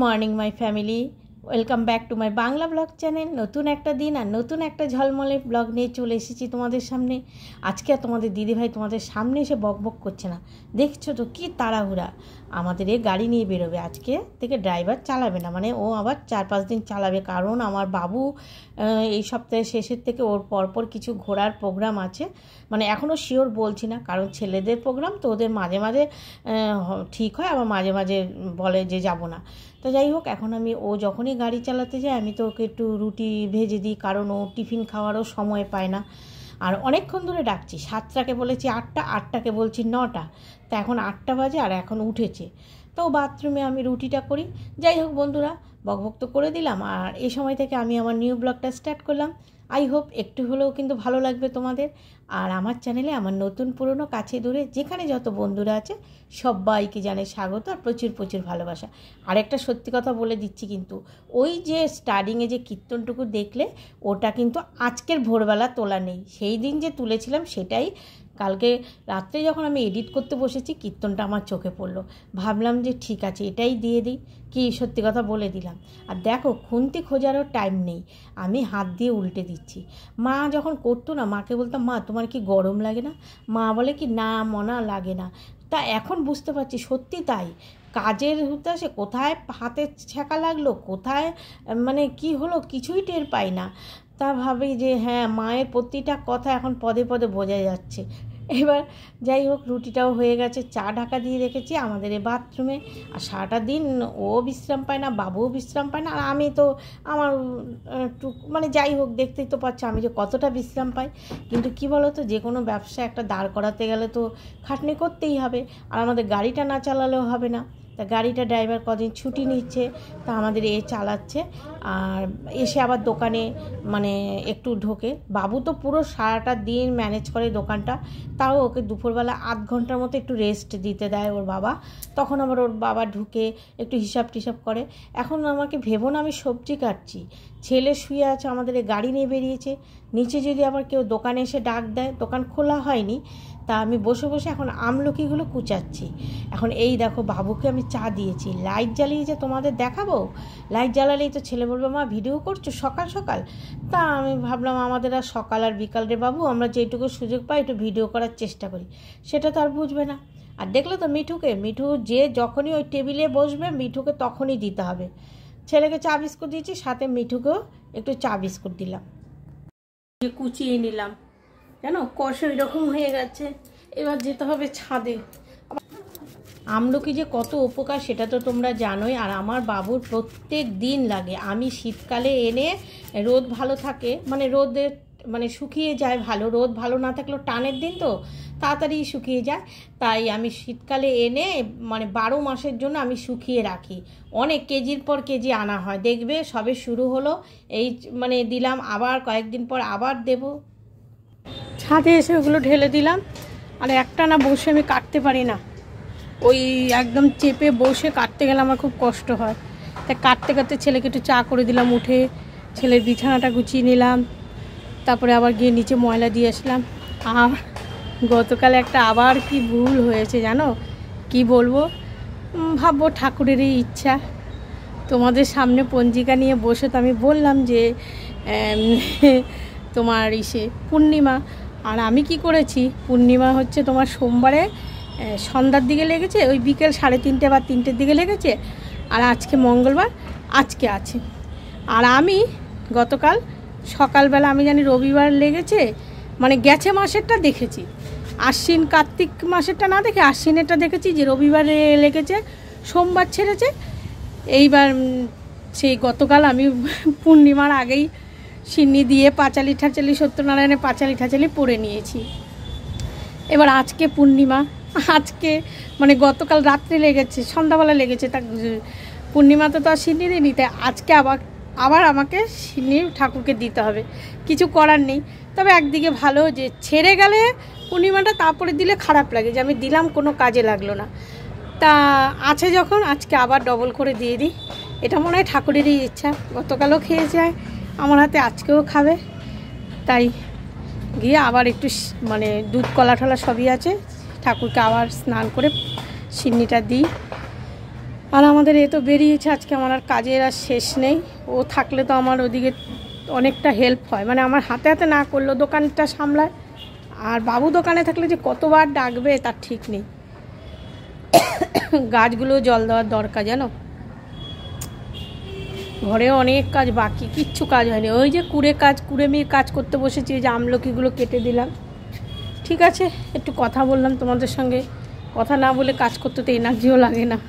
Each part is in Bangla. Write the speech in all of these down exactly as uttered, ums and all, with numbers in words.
Morning my family, welcome back to my Bangla blog channel. নতুন একটা দিন আর নতুন একটা ঝলমলে ব্লগ নিয়ে চলে এসেছি তোমাদের সামনে। আজকে আর তোমাদের দিদিভাই তোমাদের সামনে এসে বক বক করছে না, দেখছো তো কি তাড়াহুড়া। আমাদের এ গাড়ি নিয়ে বেরোবে, আজকে থেকে ড্রাইভার চালাবে না, মানে ও আবার চার পাঁচ দিন চালাবে, কারণ আমার বাবু এই সপ্তাহের শেষের থেকে ওর পরপর কিছু ঘোরার প্রোগ্রাম আছে। মানে এখনও শিওর বলছি না, কারণ ছেলেদের প্রোগ্রাম তো ওদের মাঝে মাঝে ঠিক হয়, আবার মাঝে মাঝে বলে যে যাব না। তো যাই হোক, এখন আমি ও যখনই গাড়ি চালাতে যায় আমি তো ওকে একটু রুটি ভেজে দিই, কারণ ও টিফিন খাওয়ারও সময় পায় না। আর অনেকক্ষণ ধরে ডাকছি, সাতটাকে বলেছি আটটা, আটটাকে বলছি নটা, তা এখন আটটা বাজে আর এখন উঠেছে। তো বাথরুমে আমি রুটিটা করি। যাই হোক বন্ধুরা, বকবক তো করে দিলাম, আর এই সময় থেকে আমি আমার নিউ ব্লগটা স্টার্ট করলাম। আই হোপ একটু হলেও কিন্তু ভালো লাগবে তোমাদের। আর আমার চ্যানেলে আমার নতুন পুরনো কাছে দূরে যেখানে যত বন্ধুরা আছে সবাইকে জানাই স্বাগত আর প্রচুর প্রচুর ভালোবাসা। আর একটা সত্যি কথা বলে দিচ্ছি, কিন্তু ওই যে স্টার্টিংয়ে যে কীর্তনটুকু দেখলে ওটা কিন্তু আজকের ভোরবেলা তোলা নেই, সেই দিন যে তুলেছিলাম সেটাই। কালকে রাত্রে যখন আমি এডিট করতে বসেছি কীর্তনটা আমার চোখে পড়লো, ভাবলাম যে ঠিক আছে এটাই দিয়ে দিই, কি সত্যি কথা বলে দিলাম। আর দেখো, খুন্তি খোঁজারও টাইম নেই, আমি হাত দিয়ে উল্টে দিচ্ছি। মা যখন করতো না, মাকে বলতাম মা তোমার কি গরম লাগে না, মা বলে কি না মনা লাগে না। তা এখন বুঝতে পারছি সত্যি তাই, কাজের হুতাশে কোথায় হাতে ছ্যাঁকা লাগলো, কোথায় মানে কি হলো কিছুই টের পাই না। তা ভাবি যে হ্যাঁ, মায়ের প্রতিটা কথা এখন পদে পদে বোঝা যাচ্ছে। এবার যাই হোক, রুটিটাও হয়ে গেছে, চা ঢাকা দিয়ে রেখেছি আমাদের এই বাথরুমে। আর সারাটা দিন ও বিশ্রাম পায় না, বাবুও বিশ্রাম পায় না, আর আমি তো আমার টুক মানে যাই হোক, দেখতেই তো পাচ্ছ আমি যে কতটা বিশ্রাম পাই। কিন্তু কি বলো তো, যে কোনো ব্যবসা একটা দাঁড় করাতে গেলে তো খাটনি করতেই হবে, আর আমাদের গাড়িটা না চালালেও হবে না। তা গাড়িটা ড্রাইভার কদিন ছুটি নিচ্ছে, তা আমাদের এ চালাচ্ছে। আর এসে আবার দোকানে মানে একটু ঢোকে। বাবু তো পুরো সারাটা দিন ম্যানেজ করে দোকানটা, তাও ওকে দুপুরবেলা আধ ঘন্টার মতো একটু রেস্ট দিতে দেয় ওর বাবা। তখন আবার ওর বাবা ঢুকে একটু হিসাব টিসাব করে। এখন আমাকে ভেবো না আমি সবজি কাটছি, ছেলে শুয়ে আছে, আমাদের এই গাড়ি নিয়ে বেরিয়েছে। নিচে যদি আবার কেউ দোকানে এসে ডাক দেয়, দোকান খোলা হয়নি, তা আমি বসে বসে এখন আমলকিগুলো কুচাচ্ছি। এখন এই দেখো, বাবুকে আমি চা দিয়েছি, লাইট জ্বালিয়ে যে তোমাদের দেখাবো, লাইট জ্বালালেই তো ছেলে বলবে মা ভিডিও করছো সকাল সকাল। তা আমি ভাবলাম আমাদের আর সকাল আর বিকাল রে বাবু, আমরা যেটুকু সুযোগ পাই একটু ভিডিও করার চেষ্টা করি, সেটা তো আর বুঝবে না। আর দেখলে তো মিঠুকে, মিঠু যে যখনই ওই টেবিলে বসবে মিঠুকে তখনই দিতে হবে। ছেলেকে চা বিস্কুট দিয়েছি, সাথে মিঠুকেও একটু চা বিস্কুট দিলাম, কুচিয়ে নিলাম। জানো কষ এরকম হয়ে গেছে, এবার যেতে হবে ছাদে। আমলকি যে কত উপকার সেটা তো তোমরা জানোই, আর আমার বাবুর প্রত্যেক দিন লাগে। আমি শীতকালে এনে, রোদ ভালো থাকে মানে রোদে মানে শুকিয়ে যায় ভালো, রোদ ভালো না থাকলেও টানের দিন তো তাড়াতাড়ি শুকিয়ে যায়, তাই আমি শীতকালে এনে মানে বারো মাসের জন্য আমি শুকিয়ে রাখি। অনেক কেজির পর কেজি আনা হয়, দেখবে সবে শুরু হলো এই মানে দিলাম, আবার কয়েকদিন পর আবার দেব। ছাদে এসে ওগুলো ঢেলে দিলাম। আর একটা না বসে আমি কাটতে পারি না, ওই একদম চেপে বসে কাটতে গেলে আমার খুব কষ্ট হয়। তাই কাটতে কাটতে ছেলেকে একটু চা করে দিলাম, উঠে ছেলের বিছানাটা গুছিয়ে নিলাম, তারপরে আবার গিয়ে নিচে ময়লা দিয়ে আসলাম। আর গতকাল একটা আবার কি ভুল হয়েছে জানো, কি বলবো, ভাববো ঠাকুরেরই ইচ্ছা। তোমাদের সামনে পঞ্জিকা নিয়ে বসে তো আমি বললাম যে তোমার ইসে পূর্ণিমা, আর আমি কি করেছি, পূর্ণিমা হচ্ছে তোমার সোমবারে সন্ধ্যার দিকে লেগেছে, ওই বিকেল সাড়ে তিনটে বা তিনটের দিকে লেগেছে, আর আজকে মঙ্গলবার আজকে আছে। আর আমি গতকাল সকালবেলা আমি জানি রবিবার লেগেছে, মানে গেছে মাসেরটা দেখেছি, আশ্বিন কার্তিক মাসেরটা না দেখে আশ্বিনেরটা দেখেছি যে রবিবারে লেগেছে, সোমবার ছেড়েছে। এইবার সেই গতকাল আমি পূর্ণিমার আগেই সিন্নি দিয়ে পাঁচালি ঠাচালি সত্যনারায়ণের পাঁচালি ঠাচালি পড়ে নিয়েছি। এবার আজকে পূর্ণিমা, আজকে মানে গতকাল রাত্রে লেগেছে, সন্ধ্যাবেলা লেগেছে, তা পূর্ণিমাতে তো আর সিন্নি দিইনি, তাই আজকে আবার আবার আমাকে সিন্নি ঠাকুরকে দিতে হবে, কিছু করার নেই। তবে একদিকে ভালো যে ছেড়ে গেলে পূর্ণিমাটা তারপরে দিলে খারাপ লাগে যে আমি দিলাম কোনো কাজে লাগলো না, তা আছে যখন আজকে আবার ডবল করে দিয়ে দিই। এটা মনে হয় ঠাকুরেরই ইচ্ছা, গতকালও খেয়ে যায় আমার হাতে, আজকেও খাবে, তাই গিয়ে আবার একটু মানে দুধ কলা টলা সবই আছে, ঠাকুরকে আবার স্নান করে সিন্নিটা দিই। আর আমাদের এ তো বেরিয়েছে আজকে, আমার আর কাজের আর শেষ নেই। ও থাকলে তো আমার ওদিকে অনেকটা হেল্প হয়, মানে আমার হাতে হাতে না করলেও দোকানটা সামলায়। আর বাবু দোকানে থাকলে যে কতবার ডাকবে তার ঠিক নেই। গাছগুলো জল দেওয়ার দরকার জানো, ঘরে অনেক কাজ বাকি, কিচ্ছু কাজ হয়নি। ওই যে কুড়ে কাজ কুড়েমির কাজ করতে বসেছি, যে আমলকিগুলো কেটে দিলাম। ঠিক আছে, একটু কথা বললাম তোমাদের সঙ্গে, কথা না বলে কাজ করতে তো এনার্জিও লাগে না।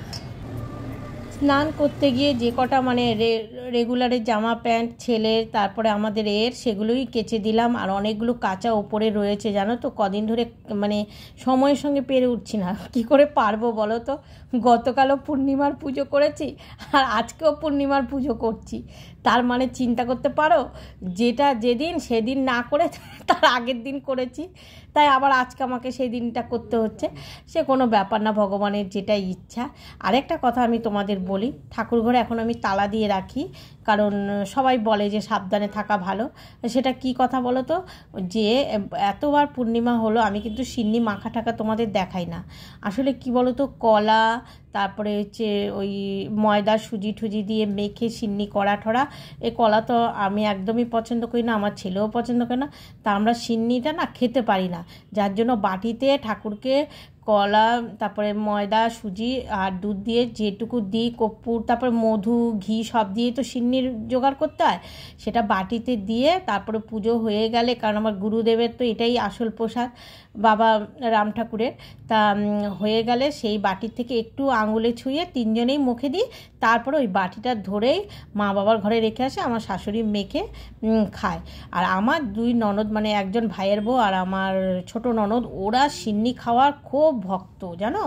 স্নান করতে গিয়ে যে কটা মানে রেগুলারের জামা প্যান্ট ছেলের, তারপরে আমাদের এর, সেগুলোই কেচে দিলাম। আর অনেকগুলো কাঁচা ওপরে রয়েছে জানো তো, কদিন ধরে মানে সময়ের সঙ্গে পেরে উঠছি না, কি করে পারবো বলো তো। গতকালও পূর্ণিমার পুজো করেছি আর আজকেও পূর্ণিমার পুজো করছি, তার মানে চিন্তা করতে পারো, যেটা যেদিন সেদিন না করে তার আগের দিন করেছি, তাই আবার আজকে আমাকে সেই দিনটা করতে হচ্ছে। সে কোনো ব্যাপার না, ভগবানের যেটা ইচ্ছা। আরেকটা কথা আমি তোমাদের বলি, ঠাকুর ঘরে এখন আমি তালা দিয়ে রাখি, কারণ সবাই বলে যে সাবধানে থাকা ভালো। সেটা কি কথা বলো তো, যে এতবার পূর্ণিমা হলো আমি কিন্তু সিন্নি মাখা টাকা তোমাদের দেখাই না। আসলে কি বলো তো, কলা, তারপরে হচ্ছে ওই ময়দা সুজি টুজি দিয়ে মেখে সিন্নি করা ঠরা, এ কলা তো আমি একদমই পছন্দ করি না, আমার ছেলেও পছন্দ করে না। তা আমরা সিন্নিটা না খেতে পারি না, যার জন্য বাটিতে ঠাকুরকে কলা, তারপরে ময়দা সুজি আর দুধ দিয়ে যেটুকু দিই, কর্পূর, তারপরে মধু ঘি সব দিয়ে তো সিন্নির জোগাড় করতে হয়, সেটা বাটিতে দিয়ে তারপরে পুজো হয়ে গেলে, কারণ আমার গুরুদেবের তো এটাই আসল প্রসাদ, বাবা রাম ঠাকুরের, তা হয়ে গেলে সেই বাটির থেকে একটু আঙুলে ছুঁয়ে তিনজনেই মুখে দিই, তারপরে ওই বাটিটা ধরেই মা বাবার ঘরে রেখে আসে, আমার শাশুড়ি মেখে খায়। আর আমার দুই ননদ, মানে একজন ভাইয়ের বউ আর আমার ছোট ননদ, ওরা সিন্নি খাওয়ার খুব ভক্ত জানো।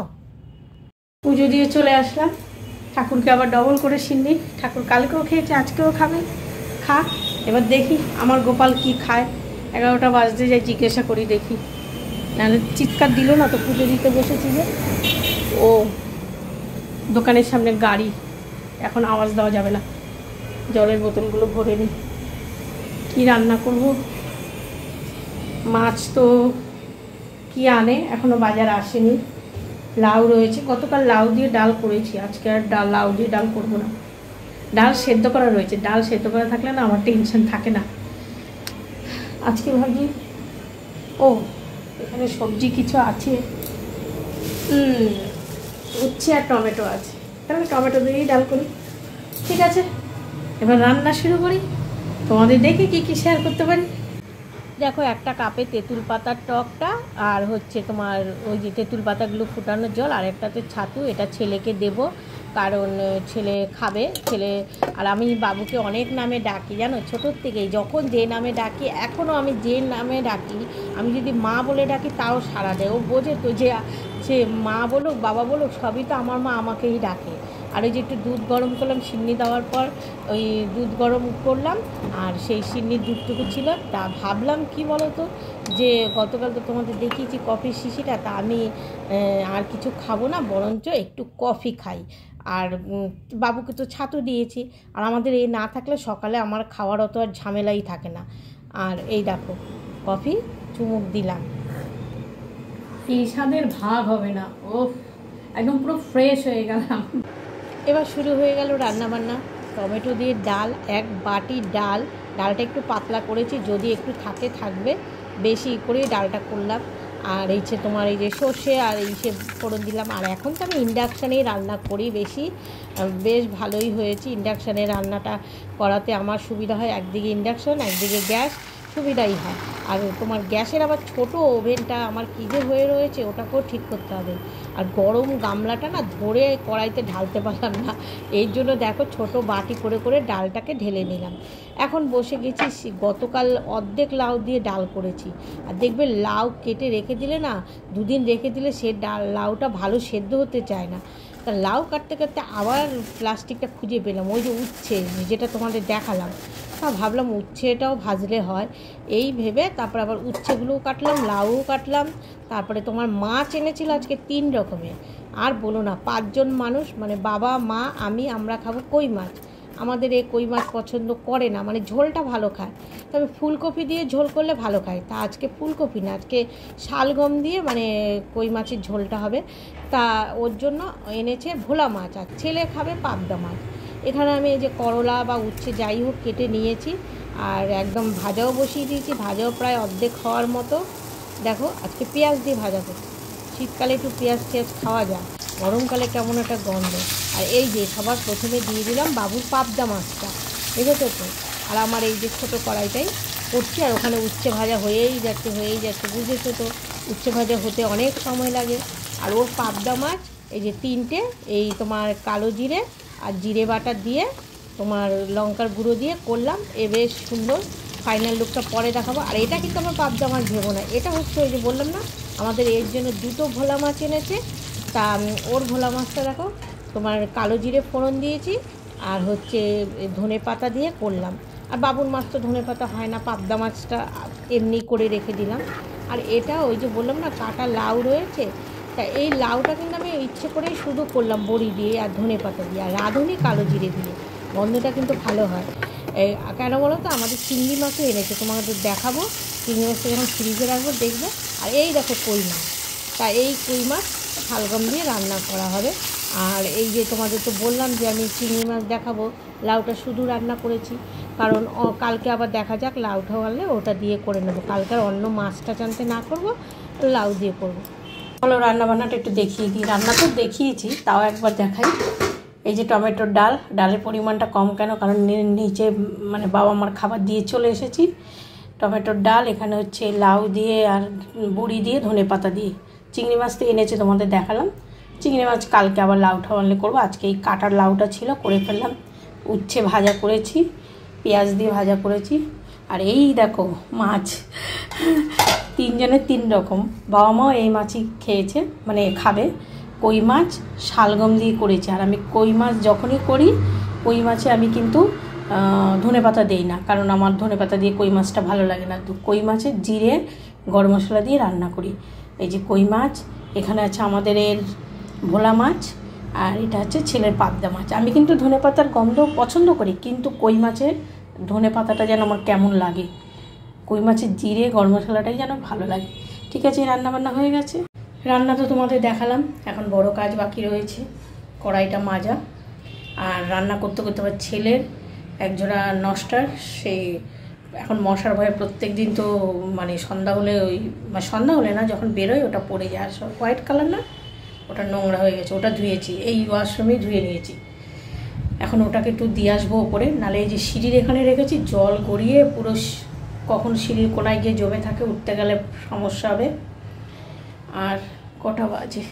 পুজো দিয়ে চলে আসলাম, ঠাকুরকে আবার ডবল করে সিন্নি, ঠাকুর কালকেও খেয়েছে আজকেও খাবে, খা। এবার দেখি আমার গোপাল কি খায়, এগারোটা বাজতে যাই, জিজ্ঞাসা করি দেখি, নাহলে চিৎকার দিল না তো। পুজো দিতে বসেছি যে, ও দোকানের সামনে গাড়ি, এখন আওয়াজ দেওয়া যাবে না। জলের বোতলগুলো ভরে নিই, কী রান্না করব। মাছ তো কি আনে এখনও বাজার আসেনি, লাউ রয়েছে, গতকাল লাউ দিয়ে ডাল করেছি, আজকে আর ডাল লাউ দিয়ে ডাল করবো না। ডাল সেদ্ধ করা রয়েছে, ডাল সেদ্ধ করা থাকলে না আমার টেনশন থাকে না। আজকে ভাবছি, ও এখানে সবজি কিছু আছে, উচ্ছে আর টমেটো আছে, তাহলে টমেটো দিয়েই ডাল করি। ঠিক আছে, এবার রান্না শুরু করি, তোমাদের দেখে কী কী শেয়ার করতে পারি। দেখো, একটা কাপে তেঁতুল পাতার টকটা, আর হচ্ছে তোমার ওই যে তেঁতুল পাতাগুলো ফুটানোর জল, আর একটাতে ছাতু, এটা ছেলেকে দেব, কারণ ছেলে খাবে। ছেলে আর আমি বাবুকে অনেক নামে ডাকি জানো, ছোটোর থেকেই, যখন যে নামে ডাকি, এখনও আমি যে নামে ডাকি, আমি যদি মা বলে ডাকি তাও সাড়া দেয়। ও বোঝে তো যে সে মা বলুক বাবা বলুক সবই তো আমার মা আমাকেই ডাকে। আর ওই যে একটু দুধ গরম করলাম, সিন্নি দেওয়ার পর ওই দুধ গরম করলাম, আর সেই সিন্নির দুধটুকু ছিল, তা ভাবলাম কি বলো তো, যে গতকাল তো তোমাদের দেখিয়েছি কফির শিশিটা, তা আমি আর কিছু খাবো না, বরঞ্চ একটু কফি খাই। আর বাবুকে তো ছাতু দিয়েছি, আর আমাদের এই না থাকলে সকালে আমার খাওয়ার অত আর ঝামেলাই থাকে না। আর এই দেখো কফি চুমুক দিলাম, এই স্বাদের ভাগ হবে না, ও একদম পুরো ফ্রেশ হয়ে গেলাম। এবার শুরু হয়ে গেল রান্নাবান্না। টমেটো দিয়ে ডাল, এক বাটি ডাল, ডালটা একটু পাতলা করেছি, যদি একটু থাকে থাকবে, বেশি করে ডালটা করলাম। আর এই যে তোমার এই যে সর্ষে আর এই সে ফোড়ন দিলাম। আর এখন তো আমি ইন্ডাকশানেই রান্না করি বেশি, বেশ ভালোই হয়েছে। ইন্ডাকশানে রান্নাটা করাতে আমার সুবিধা হয়, একদিকে ইন্ডাকশান একদিকে গ্যাস, সুবিধাই হয়। আর তোমার গ্যাসের আবার ছোট ওভেনটা আমার কী যে হয়ে রয়েছে, ওটাকেও ঠিক করতে হবে। আর গরম গামলাটা না ধরে কড়াইতে ঢালতে পারলাম না, এই জন্য দেখো ছোট বাটি করে করে ডালটাকে ঢেলে নিলাম। এখন বসে গেছি, গতকাল অর্ধেক লাউ দিয়ে ডাল করেছি। আর দেখবে লাউ কেটে রেখে দিলে না, দুদিন রেখে দিলে সে ডাল লাউটা ভালো সেদ্ধ হতে চায় না। তা লাউ কাটতে কাটতে আবার প্লাস্টিকটা খুঁজে পেলাম, ওই যে উচ্ছে যেটা তোমাদের দেখালাম, তা ভাবলাম উচ্ছেটাও ভাজলে হয়, এই ভেবে তারপর আবার উচ্ছেগুলোও কাটলাম, লাউও কাটলাম। তারপরে তোমার মাছ এনেছিল আজকে তিন রকমের, আর বলো না, পাঁচজন মানুষ, মানে বাবা মা আমি, আমরা খাবো কই মাছ। আমাদের এই কই মাছ পছন্দ করে না, মানে ঝোলটা ভালো খায়, তবে ফুলকপি দিয়ে ঝোল করলে ভালো খায়। তা আজকে ফুলকপি না, আজকে শালগম দিয়ে মানে কই মাছের ঝোলটা হবে। তা ওর জন্য এনেছে ভোলা মাছ, আর ছেলে খাবে পাবদা মাছ। এখানে আমি এই যে করলা বা উচ্ছে যাই হোক কেটে নিয়েছি, আর একদম ভাজাও বসিয়ে দিয়েছি, ভাজাও প্রায় অর্ধেক খাওয়ার মতো। দেখো আজকে পেঁয়াজ দিয়ে ভাজা করছি, শীতকালে একটু পেঁয়াজ টেয়াজ খাওয়া যায়, গরমকালে কেমন একটা গন্ধ। আর এই যে সবার প্রথমে দিয়ে দিলাম বাবুর পাবদা মাছটা, দেখেছো তো। আর আমার এই যে ছোটো কড়াইটাই করছি, আর ওখানে উচ্ছে ভাজা হয়েই যাচ্ছে হয়েই যাচ্ছে বুঝেছো তো, উচ্ছে ভাজা হতে অনেক সময় লাগে। আর ওর পাবদা মাছ এই যে তিনটে, এই তোমার কালো জিরে আর জিরে বাটা দিয়ে তোমার লঙ্কার গুঁড়ো দিয়ে করলাম, এ বেশ সুন্দর। ফাইনাল লুকটা পরে দেখাবো। আর এটা কিন্তু আমার পাবদা মাছ ভেবো না, এটা হচ্ছে ওই যে বললাম না আমাদের এর জন্য দুটো ভোলা মাছ এনেছে। তা ওর ভোলা মাছটা দেখো তোমার কালো জিরে ফোড়ন দিয়েছি, আর হচ্ছে ধনে পাতা দিয়ে করলাম। আর বাবুর মাছ তো ধনে পাতা হয় না, পাবদা মাছটা এমনি করে রেখে দিলাম। আর এটা ওই যে বললাম না কাটা লাউ রয়েছে, তা এই লাউটা কিন্তু আমি ইচ্ছে করেই শুধু করলাম বড়ি দিয়ে আর ধনে পাতা দিয়ে আর রাঁধুনি কালো জিরে দিয়ে, গন্ধটা কিন্তু ভালো হয়। এই কেন বলো তো, আমাদের চিংড়ি মাছও এনেছে, তোমাকে দেখাবো, চিংড়ি মাছটা যখন ফ্রিজে রাখবো দেখবে। আর এই দেখো কই মাছ, তা এই কই মাছ শালগম দিয়ে রান্না করা হবে। আর এই যে তোমাদের তো বললাম যে আমি চিংড়ি মাছ দেখাবো, লাউটা শুধু রান্না করেছি, কারণ কালকে আবার দেখা যাক লাউটা হলে ওটা দিয়ে করে নেবো, কালকে আর অন্য মাছটা জানতে না করবো, লাউ দিয়ে করবো। চলো রান্নাবান্নাটা একটু দেখিয়ে দিই, রান্না তো দেখিয়েছি তাও একবার দেখাই। এই যে টমেটোর ডাল, ডালের পরিমাণটা কম কেন, কারণ নিচে মানে বাবা মার খাবার দিয়ে চলে এসেছি। টমেটোর ডাল, এখানে হচ্ছে লাউ দিয়ে আর বড়ি দিয়ে ধনে পাতা দিয়ে, চিংড়ি মাছ তো এনেছে তোমাদের দেখালাম। চিংড়ি মাছ কালকে আবার লাউটা আনলে করবো, আজকে এই কাটার লাউটা ছিল করে ফেললাম। উচ্ছে ভাজা করেছি, পেঁয়াজ দিয়ে ভাজা করেছি। আর এই দেখো মাছ, তিনজনের তিন রকম, বাবা মাও এই মাছই খেয়েছে মানে খাবে। কই মাছ শালগম দিয়ে করেছি, আর আমি কই মাছ যখনই করি কই মাছে আমি কিন্তু ধনে পাতা দিই না, কারণ আমার ধনে পাতা দিয়ে কই মাছটা ভালো লাগে না। তো কই মাছের জিরে গরম মশলা দিয়ে রান্না করি। এই যে কই মাছ, এখানে আছে আমাদের এর ভোলা মাছ, আর এটা হচ্ছে ছেলের পাবদা মাছ। আমি কিন্তু ধনে পাতার গন্ধ পছন্দ করি, কিন্তু কই মাছের ধনে পাতাটা যেন আমার কেমন লাগে, কই মাছের জিরে গরম মশলাটাই যেন ভালো লাগে। ঠিক আছে, রান্নাবান্না হয়ে গেছে, রান্না তো তোমাদের দেখালাম, এখন বড় কাজ বাকি রয়েছে কড়াইটা মাজা। আর রান্না করতে করতে আবার ছেলের একজোড়া নস্টার, সেই এখন মশার ভয়ে প্রত্যেক দিন তো মানে সন্ধ্যা হলে ওই মানে সন্ধ্যা হলে না যখন বেরোয় ওটা পড়ে যায়, আর হোয়াইট কালার না, ওটা নোংরা হয়ে গেছে, ওটা ধুয়েছি, এই ওয়াশরুমেই ধুয়ে নিয়েছি। এখন ওটাকে একটু দিয়ে আসবো ওপরে, নাহলে এই যে সিঁড়ির এখানে রেখেছি জল গড়িয়ে পুরো কখন সিঁড়ির কোনায় গিয়ে জমে থাকে, উঠতে গেলে সমস্যা হবে। আর কটা বাজে,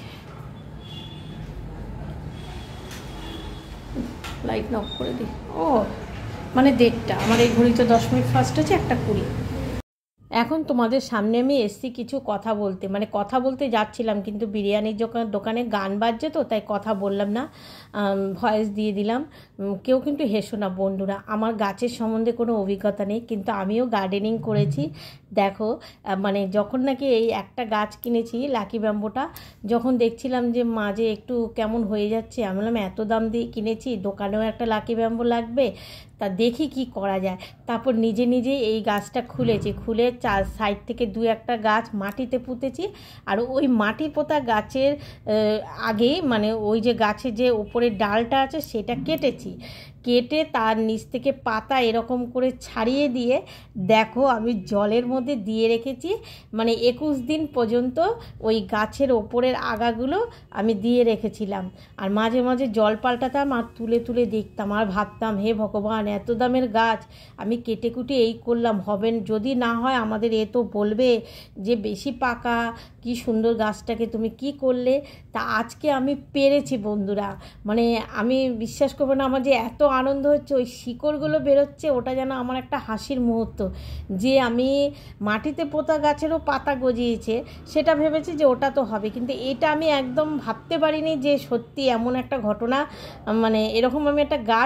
লাইট অফ করে দিই। ও মানে দেড়টা, আমার এই ঘড়িতে দশ মিনিট ফার্স্ট আছে, একটা কুড়ি। এখন তোমাদের সামনে আমি এসছি কিছু কথা বলতে, মানে কথা বলতে যাচ্ছিলাম কিন্তু বিরিয়ানির দোকানে গান বাজছে তো তাই কথা বললাম না, ভয়েস দিয়ে দিলাম। কেউ কিন্তু হেসো না বন্ধুরা, আমার গাছের সম্বন্ধে কোনো অভিজ্ঞতা নেই, কিন্তু আমিও গার্ডেনিং করেছি। দেখো মানে যখন নাকি এই একটা গাছ কিনেছি লাকি ব্যাম্বোটা, যখন দেখছিলাম যে মাঝে একটু কেমন হয়ে যাচ্ছে, আমি বললাম এত দাম দিয়ে কিনেছি, দোকানেও একটা লাকি ব্যাম্বো লাগবে, তা দেখি কি করা যায়। তারপর নিজে নিজে এই গাছটা খুলেছি, খুলে চার সাইড থেকে দু একটা গাছ মাটিতে পুঁতেছি। আর ওই মাটি পোতা গাছের আগে মানে ওই যে গাছের যে ওপরের ডালটা আছে সেটা কেটেছি, কেটে তার নিচ থেকে পাতা এরকম করে ছাড়িয়ে দিয়ে দেখো আমি জলের মধ্যে দিয়ে রেখেছি, মানে একুশ দিন পর্যন্ত ওই গাছের ওপরের আগাগুলো আমি দিয়ে রেখেছিলাম। আর মাঝে মাঝে জল পাল্টাতাম আর তুলে তুলে দেখতাম, আর ভাবতাম হে ভগবান এত দামের গাছ আমি কেটে কুটে এই করলাম, হবেন যদি না হয় আমাদের এ তো বলবে যে বেশি পাকা, কি সুন্দর গাছটাকে তুমি কি করলে। তা আজকে আমি পেরেছি বন্ধুরা, মানে আমি বিশ্বাস করবো না, আমার যে এত আনন্দ হচ্ছে, ওই শিকড়গুলো বেরোচ্ছে, ওটা যেন আমার একটা হাসির মুহূর্ত, যে আমি মাটিতে পোতা গাছেরও পাতা গজিয়েছে সেটা ভেবেছি যে ওটা তো হবে, কিন্তু এটা আমি একদম ভাবতে পারিনি যে সত্যি এমন একটা ঘটনা, মানে এরকম আমি একটা গাছ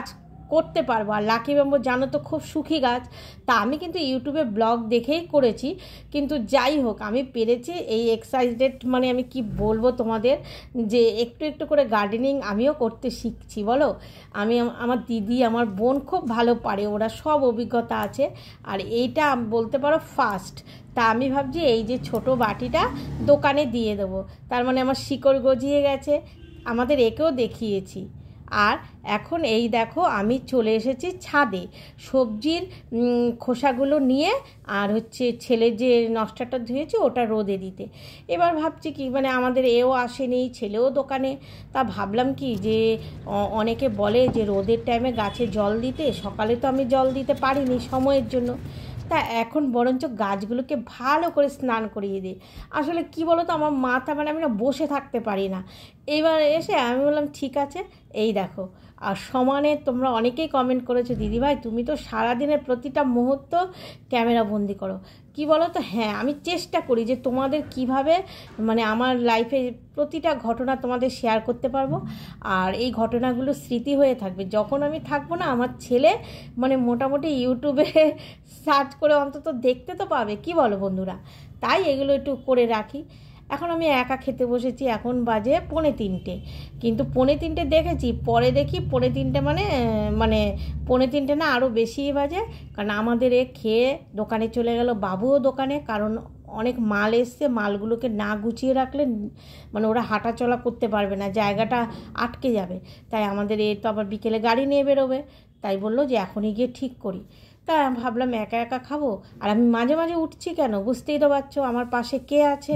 করতে পারবো। আর লাকি ব্যাম্বো জানো তো খুব সুখী গাছ, তা আমি কিন্তু ইউটিউবে ব্লগ দেখেই করেছি। কিন্তু যাই হোক, আমি পেরেছি। এই এক্সাইটেড মানে আমি কি বলবো তোমাদের, যে একটু একটু করে গার্ডেনিং আমিও করতে শিখছি। বলো, আমি আমার দিদি আমার বোন খুব ভালো পারে, ওরা সব অভিজ্ঞতা আছে। আর এইটা বলতে পারো ফার্স্ট। তা আমি ভাবছি এই যে ছোট বাটিটা দোকানে দিয়ে দেবো। তার মানে আমার শিকড় গজিয়ে গেছে, আমাদের একেও দেখিয়েছি। আর এখন এই দেখো আমি চলে এসেছি ছাদে সবজির খোসাগুলো নিয়ে, আর হচ্ছে ছেলে যে নষ্টাটা ধুয়েছে ওটা রোদে দিতে। এবার ভাবছি কি, মানে আমাদের এও আসেনি, ছেলেও দোকানে। তা ভাবলাম কি যে অনেকে বলে যে রোদের টাইমে গাছে জল দিতে, সকালে তো আমি জল দিতে পারিনি সময়ের জন্য। তা এখন বরঞ্চ গাছগুলোকে ভালো করে স্নান করিয়ে দিই। আসলে কি বলো তো, আমার মাথা মানে আমি না বসে থাকতে পারি না। এইবার এসে আমি বললাম ঠিক আছে, এই দেখো। আর সমানে তোমরা অনেকেই কমেন্ট করেছো, দিদিভাই তুমি তো সারাদিনের প্রতিটা মুহূর্ত ক্যামেরা বন্দি করো। কি বলো তো, হ্যাঁ আমি চেষ্টা করি যে তোমাদের কিভাবে মানে আমার লাইফে প্রতিটা ঘটনা তোমাদের শেয়ার করতে পারবো। আর এই ঘটনাগুলো স্মৃতি হয়ে থাকবে, যখন আমি থাকবো না আমার ছেলে মানে মোটামুটি ইউটিউবে সার্চ করে অন্তত দেখতে তো পাবে। কি বলো বন্ধুরা? তাই এগুলো একটু করে রাখি। এখন আমি একা খেতে বসেছি, এখন বাজে পৌনে তিনটে। কিন্তু পৌনে তিনটে দেখেছি, পরে দেখি পৌনে তিনটে মানে মানে পৌনে তিনটে না, আরও বেশিই বাজে। কারণ আমাদের এ খেয়ে দোকানে চলে গেল, বাবুও দোকানে। কারণ অনেক মাল এসছে, মালগুলোকে না গুছিয়ে রাখলে মানে ওরা হাঁটা চলা করতে পারবে না, জায়গাটা আটকে যাবে। তাই আমাদের এ তো আবার বিকেলে গাড়ি নিয়ে বেরোবে, তাই বললো যে এখনই গিয়ে ঠিক করি। তা ভাবলাম একা একা খাবো, আর আমি মাঝে মাঝে উঠছি কেন বুঝতেই তো পারছো, আমার পাশে কে আছে।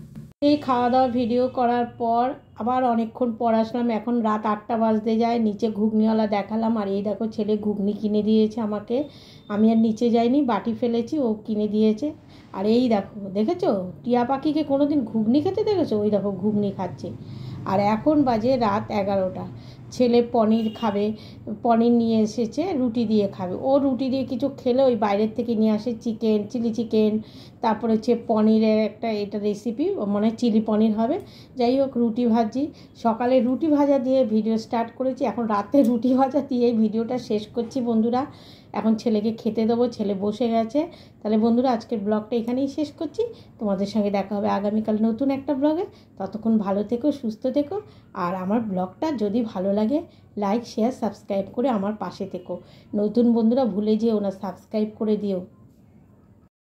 এই খাওয়া দাওয়া ভিডিও করার পর আবার অনেকক্ষণ পর আসলাম, এখন রাত আটটা বাজতে যায়। নিচে ঘুগনিওয়ালা দেখালাম, আর এই দেখো ছেলে ঘুগনি কিনে দিয়েছে আমাকে। আমি আর নিচে যাইনি, বাটি ফেলেছি, ও কিনে দিয়েছে। আর এই দেখো, দেখেছো টিয়া পাখিকে কোনো দিন ঘুগনি খেতে দেখেছো? ওই দেখো ঘুগনি খাচ্ছে। আর এখন বাজে রাত এগারোটা। ছেলে পনির খাবে, পনির নিয়ে এসেছে, রুটি দিয়ে খাবে। ও রুটি দিয়ে কিছু খেলে ওই বাইরের থেকে নিয়ে আসে চিকেন, চিলি চিকেন, তারপরে হচ্ছে পনিরের একটা এটা রেসিপি, মানে চিলি পনির হবে। যাই হোক, রুটি ভাজি, সকালে রুটি ভাজা দিয়ে ভিডিও স্টার্ট করেছি, এখন রাতে রুটি ভাজা দিয়ে ভিডিওটা শেষ করছি বন্ধুরা। এখন ছেলেকে খেতে দেবো, ছেলে বসে গেছে। তাহলে বন্ধুরা আজকের ব্লগটা এখানেই শেষ করছি। তোমাদের সঙ্গে দেখা হবে আগামীকাল নতুন একটা ব্লগে। ততক্ষণ ভালো থেকো, সুস্থ থেকো। আর আমার ব্লগটা যদি ভালো লাগে লাইক শেয়ার সাবস্ক্রাইব করে আমার পাশে থেকো। নতুন বন্ধুরা ভুলে যেও না, সাবস্ক্রাইব করে দিও।